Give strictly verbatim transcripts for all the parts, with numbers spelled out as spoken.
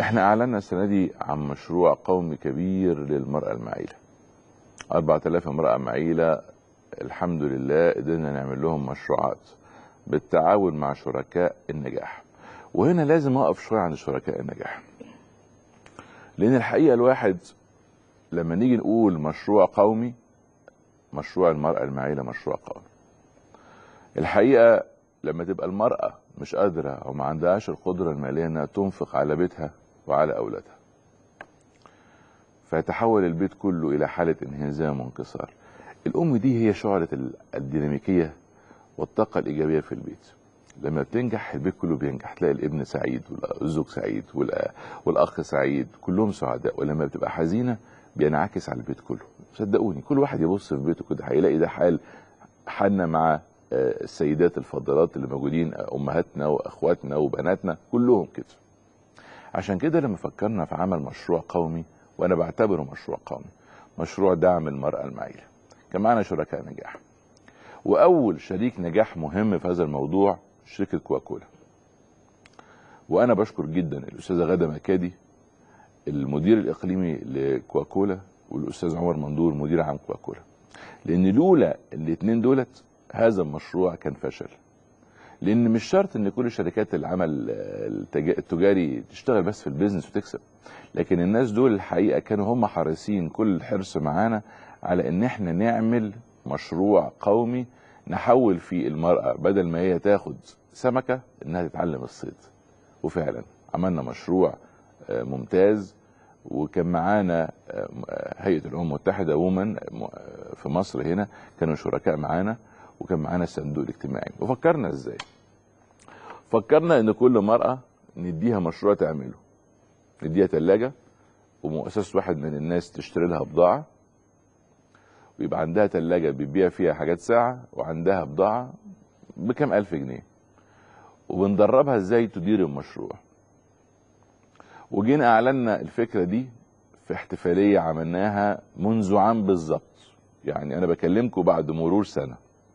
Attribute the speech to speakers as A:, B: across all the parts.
A: احنا اعلنا السنه دي عن مشروع قومي كبير للمراه المعيله. أربعة آلاف امراه معيله الحمد لله قدرنا نعمل لهم مشروعات بالتعاون مع شركاء النجاح. وهنا لازم اقف شويه عند شركاء النجاح، لان الحقيقه الواحد لما نيجي نقول مشروع قومي، مشروع المراه المعيله مشروع قومي. الحقيقه لما تبقى المراه مش قادره او ما عندهاش القدره الماليه انها تنفق على بيتها وعلى اولادها، فيتحول البيت كله الى حاله انهزام وانكسار. الام دي هي شعله الديناميكيه والطاقه الايجابيه في البيت. لما بتنجح البيت كله بينجح، تلاقي الابن سعيد والزوج سعيد والاخ سعيد، كلهم سعداء. ولما بتبقى حزينه بينعكس على البيت كله. صدقوني كل واحد يبص في بيته كده هيلاقي ده حال حالنا مع السيدات الفاضلات اللي موجودين، امهاتنا واخواتنا وبناتنا كلهم كده. عشان كده لما فكرنا في عمل مشروع قومي، وانا بعتبره مشروع قومي، مشروع دعم المرأة المعيلة، كان معنا شركاء نجاح. واول شريك نجاح مهم في هذا الموضوع شركة كوكولا. وانا بشكر جدا الاستاذة غادة مكادي المدير الاقليمي لكوكولا، والاستاذ عمر مندور مدير عام كوكولا، لان لولا الاثنين دولت هذا المشروع كان فشل. لان مش شرط ان كل شركات العمل التجاري تشتغل بس في البيزنس وتكسب، لكن الناس دول الحقيقه كانوا هم حريصين كل الحرص معانا على ان احنا نعمل مشروع قومي نحول فيه المراه بدل ما هي تاخد سمكه انها تتعلم الصيد. وفعلا عملنا مشروع ممتاز، وكان معانا هيئه الامم المتحده وومن في مصر هنا كانوا شركاء معانا، وكان معانا الصندوق الاجتماعي. وفكرنا ازاي؟ فكرنا ان كل مرأة نديها مشروع تعمله، نديها ثلاجة ومؤسسة واحد من الناس تشتري لها بضاعة، ويبقى عندها ثلاجة بتبيع فيها حاجات ساعة، وعندها بضاعة بكم ألف جنيه، وبندربها ازاي تدير المشروع. وجينا اعلنا الفكرة دي في احتفالية عملناها منذ عام بالظبط، يعني انا بكلمكم بعد مرور سنة.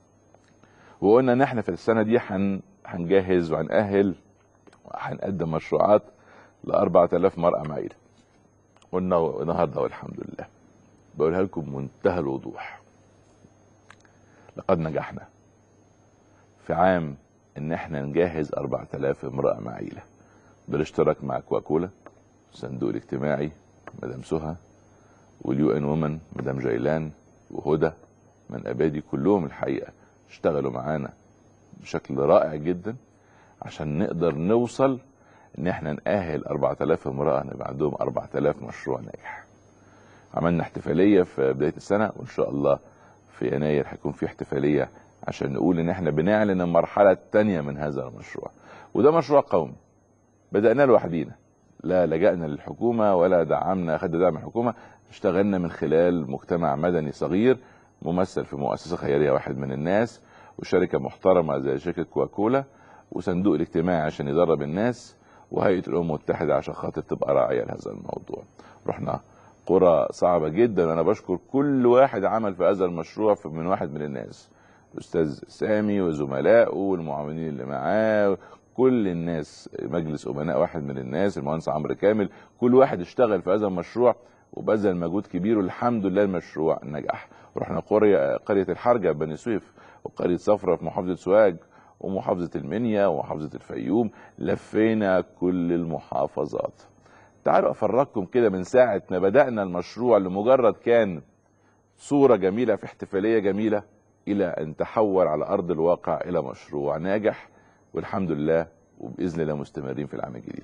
A: وقلنا ان احنا في السنه دي هنجهز وهنأهل وهنقدم مشروعات ل أربعة آلاف مرأة معيله. قلنا النهارده والحمد لله بقولها لكم بمنتهى الوضوح، لقد نجحنا في عام ان احنا نجهز أربعة آلاف امرأة معيله بالاشتراك مع كوكولا، الصندوق الاجتماعي مدام سهى، واليو ان وومن مدام جيلان، وهدى من ابادي، كلهم الحقيقه اشتغلوا معانا بشكل رائع جدا عشان نقدر نوصل ان احنا نأهل أربعة آلاف امرأة نبقى عندهم أربعة آلاف مشروع ناجح. عملنا احتفالية في بداية السنة، وان شاء الله في يناير هيكون في احتفالية عشان نقول ان احنا بنعلن المرحلة الثانية من هذا المشروع. وده مشروع قومي بدأنا لوحدينا، لا لجأنا للحكومة ولا دعمنا خد دعم الحكومة، اشتغلنا من خلال مجتمع مدني صغير ممثل في مؤسسة خيرية واحد من الناس، وشركة محترمة زي شركة كوكولا، وصندوق الاجتماعي عشان يدرب الناس، وهيئة الأمم المتحدة عشان خاطر تبقى راعية لهذا الموضوع. رحنا قرى صعبة جدا، وانا بشكر كل واحد عمل في هذا المشروع من واحد من الناس، الأستاذ سامي وزملائه والمعاونين اللي معاه، كل الناس، مجلس أمناء واحد من الناس، المهندس عمرو كامل، كل واحد اشتغل في هذا المشروع وبذل مجهود كبير، والحمد لله المشروع نجح. ورحنا قرية قرية الحرجة بني سويف، وقرية صفرة في محافظة سوهاج، ومحافظة المنيا، ومحافظة الفيوم، لفينا كل المحافظات. تعالوا افرجكم كده من ساعة ما بدأنا المشروع لمجرد كان صورة جميلة في احتفالية جميلة، الى ان تحول على ارض الواقع الى مشروع ناجح، والحمد لله، وبإذن الله مستمرين في العام الجديد.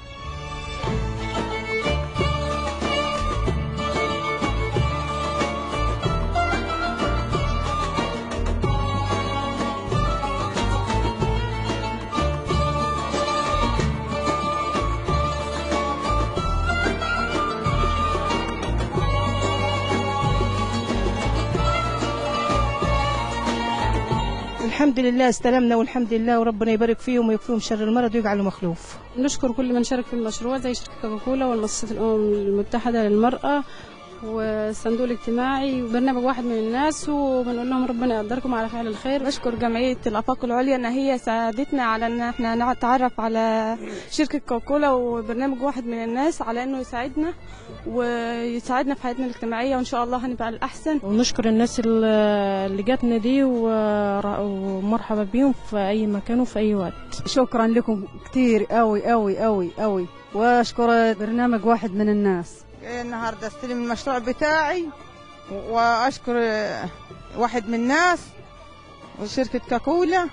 B: الحمد لله استلمنا، والحمد لله، وربنا يبارك فيهم ويكفيهم شر المرض ويجعله مخلوف.
C: نشكر كل من شارك في المشروع زي شركة كوكولا والمؤسسة الأمم المتحدة للمرأة والصندوق الاجتماعي وبرنامج واحد من الناس، وبنقول لهم ربنا يقدركم على فعل الخير. بشكر جمعية الآفاق العليا ان هي ساعدتنا على ان احنا نتعرف على شركة كوكاكولا وبرنامج واحد من الناس على انه يساعدنا ويساعدنا في حياتنا الاجتماعية، وان شاء الله هنبقى الاحسن.
B: ونشكر الناس اللي جاتنا دي ومرحبا بيهم في اي مكان وفي اي وقت.
D: شكرا لكم كتير قوي قوي قوي قوي، واشكر برنامج واحد من الناس.
E: النهارده استلم المشروع بتاعي، واشكر واحد من الناس وشركة كاكولا.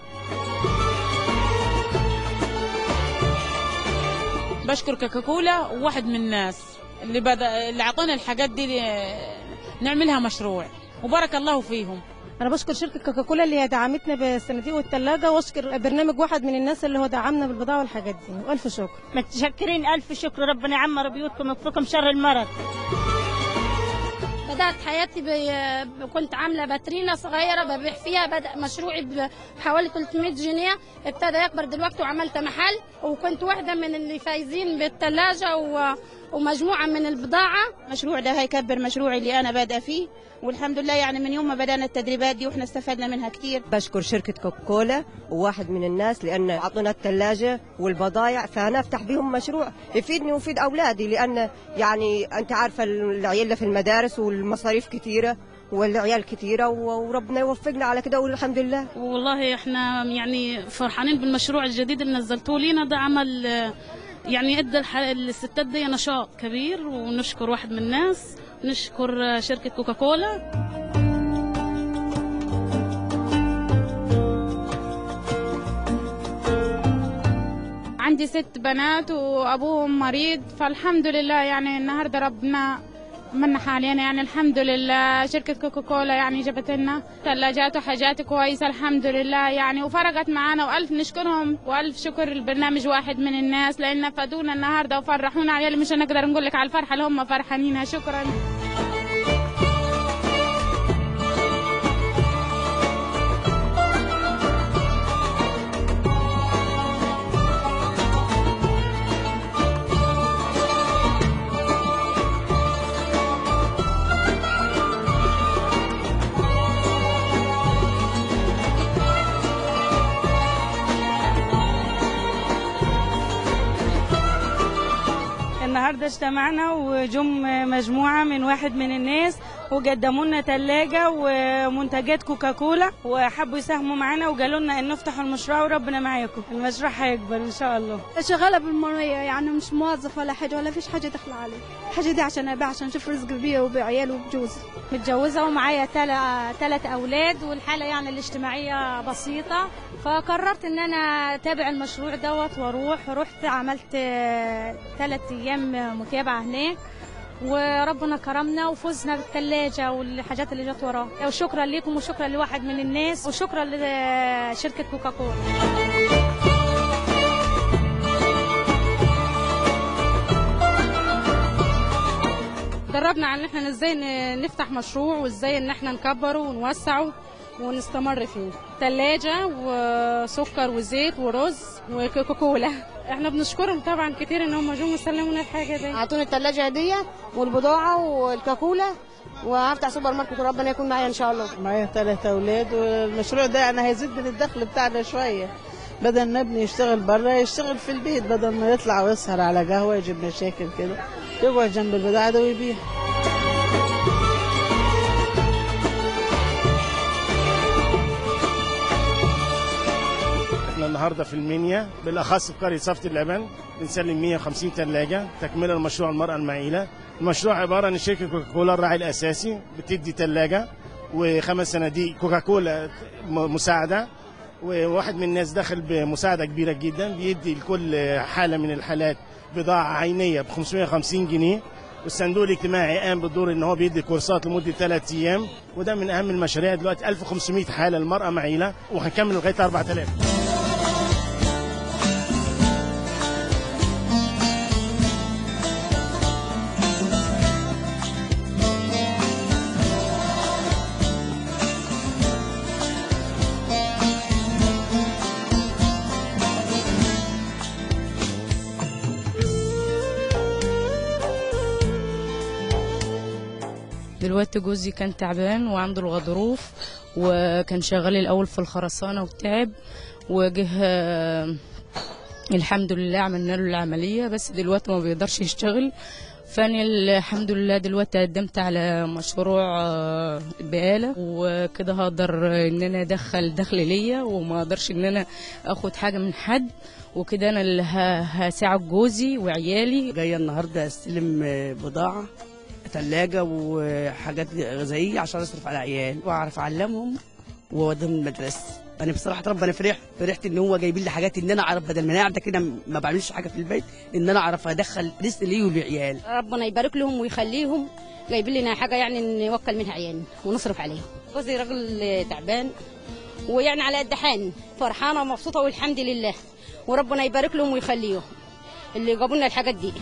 F: بشكر كاكولا وواحد من الناس اللي بدا اللي اعطونا الحاجات دي نعملها مشروع، وبارك الله فيهم.
B: انا بشكر شركه كوكاكولا اللي هي دعمتنا بالصناديق والثلاجه، واشكر برنامج واحد من الناس اللي هو دعمنا بالبضاعه والحاجات دي، والف شكر.
G: متشكرين الف شكر، ربنا يعمر بيوتكم ويكفيكم شر المرض.
H: بدأت حياتي ب... كنت عاملة باترينا صغيرة ببيع فيها، بدأ مشروعي بحوالي ثلاثمائة جنيه، ابتدى يكبر دلوقتي وعملت محل، وكنت واحدة من اللي فايزين بالثلاجة و... ومجموعة من البضاعة.
I: المشروع ده هيكبر مشروعي اللي أنا بادئة فيه، والحمد لله يعني من يوم ما بدأنا التدريبات دي واحنا استفدنا منها كتير.
J: بشكر شركة كوكاكولا وواحد من الناس لأن أعطونا الثلاجة والبضائع، فأنا أفتح بهم مشروع يفيدني ويفيد أولادي، لأن يعني أنت عارفة العيال في المدارس والمصاريف كتيرة والعيال كتيرة، وربنا يوفقنا على كده والحمد لله.
C: والله احنا يعني فرحانين بالمشروع الجديد اللي نزلتوه لينا ده، عمل يعني ادى الستات دي نشاط كبير، ونشكر واحد من الناس، نشكر شركة كوكاكولا.
K: عندي ست بنات وابوهم مريض، فالحمد لله يعني النهارده ربنا منح علينا، يعني الحمد لله شركة كوكاكولا يعني جابت لنا ثلاجات وحاجات كويسة الحمد لله يعني، وفرقت معانا، والف نشكرهم والف شكر البرنامج واحد من الناس لان فادونا النهارده وفرحونا عيالي، مش هنقدر نقول لك على الفرحة اللي هم فرحانين. شكرا.
C: النهارده اجتمعنا وجم مجموعه من واحد من الناس وقدموا لنا ثلاجه ومنتجات كوكاكولا، وحبوا يساهموا معانا وقالوا لنا ان نفتحوا المشروع وربنا معاكم، المشروع هيكبر ان شاء الله.
L: شغاله بالمريه يعني مش موظف ولا حاجه، ولا فيش حاجه داخله علي، الحاجه دي عشان ابيع عشان اشوف رزق بيا وبعيالي وبجوزي.
M: متجوزه ومعايا ثلاث اولاد، والحاله يعني الاجتماعيه بسيطه، فقررت ان انا اتابع المشروع دوت واروح. رحت عملت ثلاث ايام متابعه هناك، وربنا كرمنا وفزنا بالثلاجه والحاجات اللي جت وراها. وشكرا لكم وشكرا لواحد من الناس وشكرا لشركه كوكاكولا. دربنا على ان احنا ازاي نفتح مشروع وازاي ان احنا نكبره ونوسعه ونستمر فيه. ثلاجه وسكر وزيت ورز وكوكاكولا. احنا بنشكرهم طبعا كتير ان هم جم وسلمونا الحاجه دي،
N: اعطوني الثلاجه هديه والبضاعه والكاكولا، وهفتح سوبر ماركت وربنا يكون معايا ان شاء الله.
O: معايا ثلاث اولاد، والمشروع ده يعني هيزيد من الدخل بتاعنا شويه، بدل ما ابني يشتغل بره يشتغل في البيت، بدل ما يطلع ويسهر على قهوه يجيب مشاكل كده، يقعد جنب البضاعه ده ويبيع.
P: النهارده في المنيا بالاخص في قريه صفت اللبن بنسلم مئة وخمسين ثلاجه تكمله لمشروع المراه المعيله. المشروع عباره عن شركه كوكاكولا الراعي الاساسي بتدي ثلاجه وخمس صناديق كوكاكولا مساعده، وواحد من الناس دخل بمساعده كبيره جدا بيدي لكل حاله من الحالات بضاعه عينيه ب خمسمئة وخمسين جنيه، والصندوق الاجتماعي قام بالدور ان هو بيدي كورسات لمده ثلاث ايام، وده من اهم المشاريع دلوقتي. ألف وخمسمئة حاله المراه معيله، وهنكمل لغايه أربعة آلاف.
Q: دلوقتي جوزي كان تعبان وعنده الغضروف، وكان شغال الاول في الخرسانه وتعب، وجه الحمد لله عملنا له العمليه، بس دلوقتي ما بيقدرش يشتغل. فانا الحمد لله دلوقتي قدمت على مشروع بقاله، وكده هقدر ان انا ادخل دخل ليا، وما اقدرش ان انا اخد حاجه من حد، وكده انا اللي هساعد جوزي وعيالي.
R: جايه النهارده استلم بضاعه، ثلاجه وحاجات غذائيه عشان اصرف على عيال واعرف اعلمهم واوديهم المدرسه. انا بصراحه ربنا فرح فرحت ان هو جايبين لي حاجات ان انا اعرف، بدل ما انا قاعده كده ما بعملش حاجه في البيت، ان انا اعرف ادخل رزق لي ولعيال.
S: ربنا يبارك لهم ويخليهم، جايبين لنا حاجه يعني نوكل منها عيالنا ونصرف عليهم. جوزي راجل تعبان ويعني على قد حالي، فرحانه ومبسوطه والحمد لله، وربنا يبارك لهم ويخليهم اللي جابوا لنا الحاجات دي.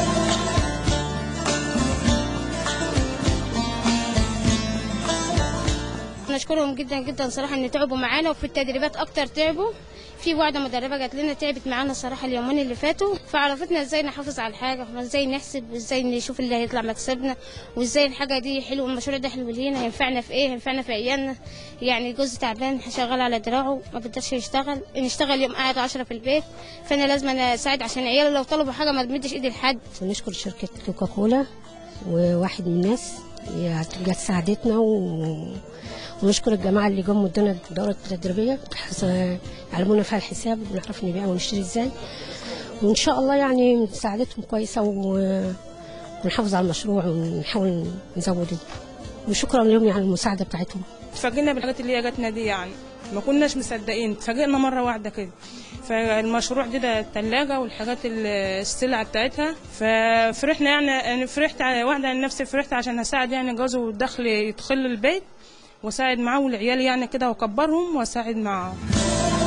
H: نشكرهم جدا جدا صراحه ان تعبوا معانا، وفي التدريبات اكتر تعبوا. في واحده مدربه جات لنا تعبت معانا الصراحه اليومين اللي فاتوا، فعرفتنا ازاي نحافظ على الحاجه، وازاي نحسب، وازاي نشوف اللي هيطلع مكسبنا، وازاي الحاجه دي حلوه، المشروع ده حلو لينا، ينفعنا في ايه، ينفعنا في عيالنا. يعني جوزي تعبان شغال على دراعه ما بيقدرش يشتغل، نشتغل يوم قاعد عشرة في البيت، فانا لازم انا اساعد عشان عيالي لو طلبوا حاجه ما تمدش ايدي لحد.
T: ونشكر شركه كوكاكولا وواحد من الناس جت ساعدتنا، و ونشكر الجماعه اللي جم ادونا الدورات التدريبيه علمونا فيها الحساب ونعرف نبيع ونشتري ازاي، وان شاء الله يعني مساعدتهم كويسه، ونحافظ على المشروع ونحاول نزوده، وشكرا لهم يعني المساعده بتاعتهم.
C: اتفاجئنا بالحاجات اللي هي جاتنا دي، يعني ما كناش مصدقين، اتفاجئنا مره واحده كده. فالمشروع دي ده الثلاجه والحاجات السلعه بتاعتها، ففرحنا يعني انا فرحت واحده عن نفسي، فرحت عشان اساعد يعني جوزي والدخل يدخل البيت، واساعد معاه والعيال يعني كده واكبرهم واساعد معاهم.